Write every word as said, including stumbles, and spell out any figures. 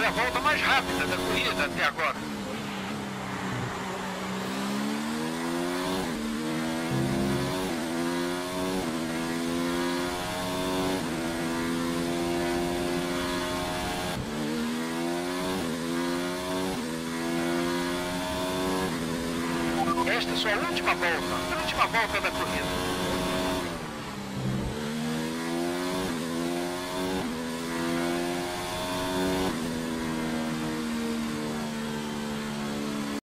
fazer a volta mais rápida da corrida até agora. Esta é a sua última volta, a última volta da corrida.